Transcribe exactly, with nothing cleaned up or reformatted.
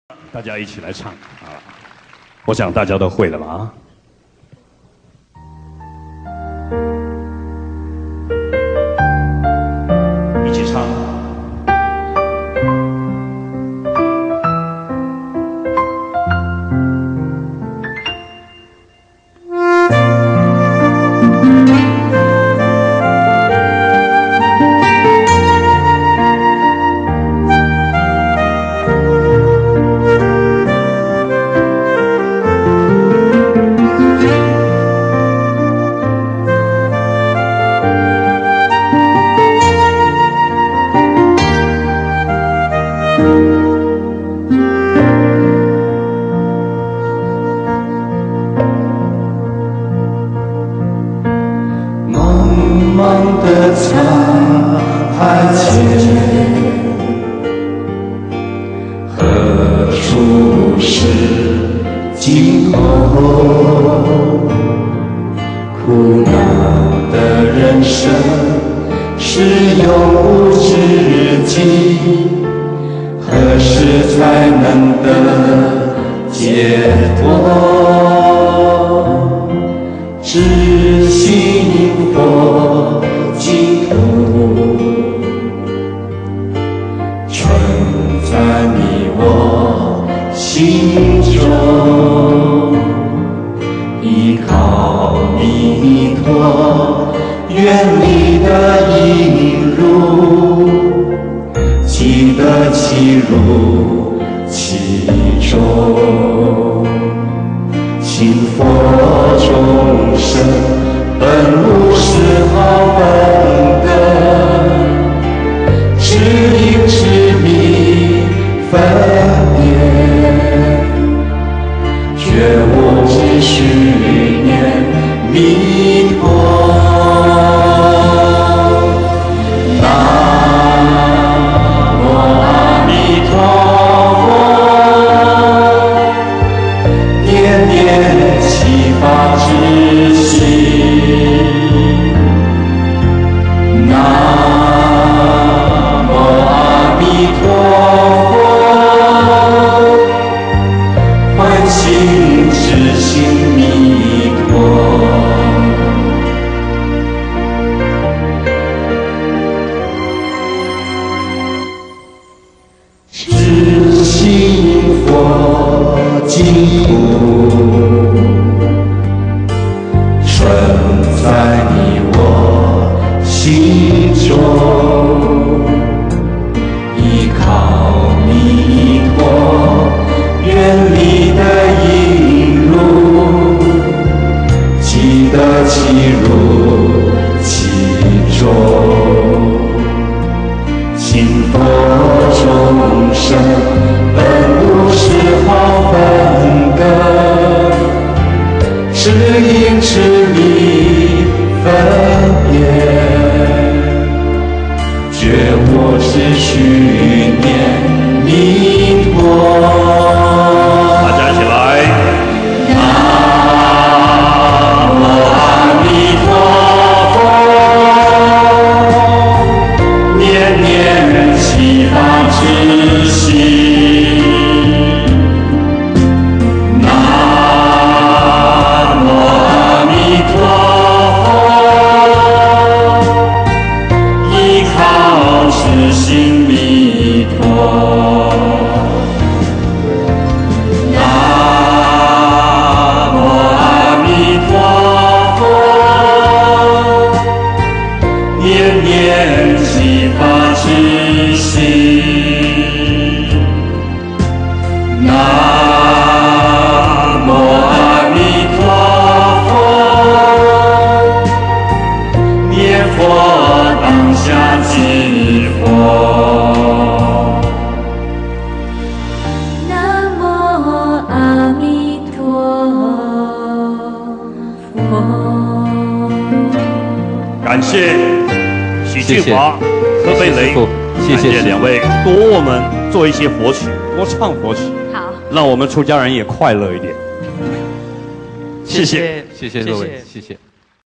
大家一起来唱啊！我想大家都会了吧？啊！一起唱。 茫茫的沧海间，何处是尽头？苦恼的人生是永无止境，何时才能得解脱？知心佛净土，存在你我心中。依靠弥陀愿力的引入，记得其入其中。信佛众生本无丝毫本根，知因知迷分别，觉悟只需念弥陀。知心佛净土，存在你我心中。依靠弥陀愿力的引入，记得其入其中。信佛众生本无丝毫本根，知因知迷分别，觉悟只需念弥陀。 大家一起来。 感谢许俊华、何贝雷， 谢谢感谢两位多我们做一些佛曲，多唱佛曲， 好， 让我们出家人也快乐一点。谢谢， 谢谢各位，谢谢。